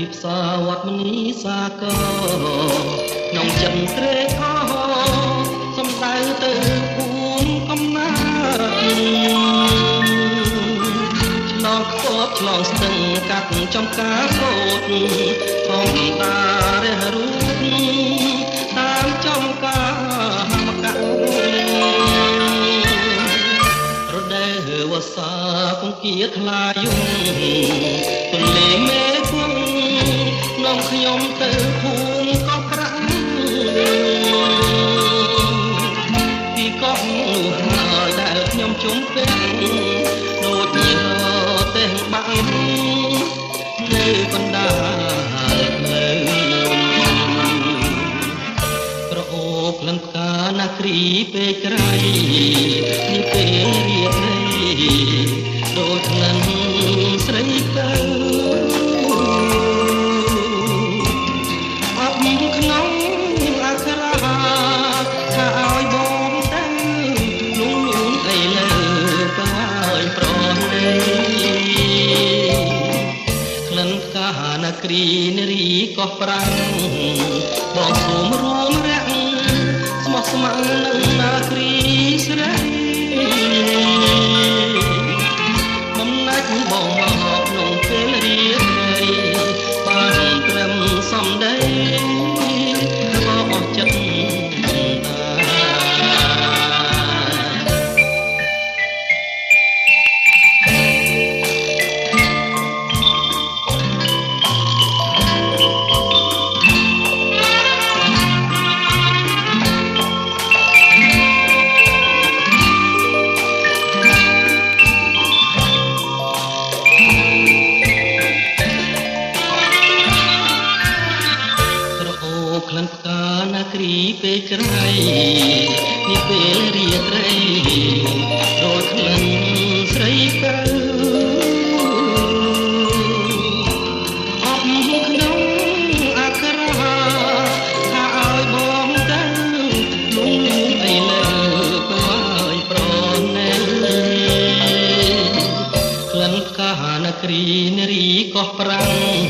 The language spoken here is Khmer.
ផ្សាវត្តមនីសាគរក្នុងចិត្តត្រេកអរសំដៅទៅភូមិកំណើតឆ្លងខ្ពស់ឆ្លងស្ទឹងកាត់ចំការកោតធម្មតារះរូបតាមចំការមកករដូវវស្សាគង្គាថ្លាយំទន្លេមេគង្គនាំខ្ញុំទៅភូមិកោះប្រាំងពីកោះនោះហើយដែលខ្ញុំជុំពេញដូចជាទេសបាំងនៅកណ្ដាលផ្លូវក្រអូបក្លិនផ្កាណាគ្រីពេលក្រៃនេះពេលរៀបរៃដូចក្លិនស្រីទៅអបក្នុងអក្សរាថាឲ្យបងទៅនោះអីលើទៅឲ្យប្រណីក្លិនផ្កាណាគ្រីនារីកោះប្រាំងបងសូមរួមរាក់ស្មោះស្ម័គ្រនឹងនាគ្រីស្រីបំណាច់បងមកក្នុងពេលរៀបរៃបានត្រឹមសំដីបងអស់ចិត្តក្លិនផ្កាណាគ្រីពេលក្រៃនេះពេលរាត្រីដូចក្លិនស្រីទៅអបក្នុងអក្សរាថាឲ្យបងទៅនោះអីលើទៅឲ្យប្រណីក្លិនផ្កាណាគ្រីនារីកោះប្រាំង